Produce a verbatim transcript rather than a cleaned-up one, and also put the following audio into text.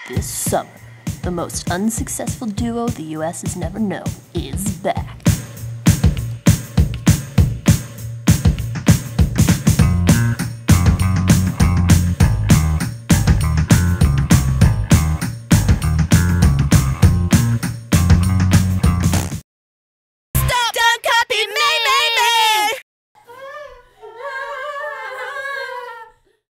This summer, the most unsuccessful duo the U S has never known is back.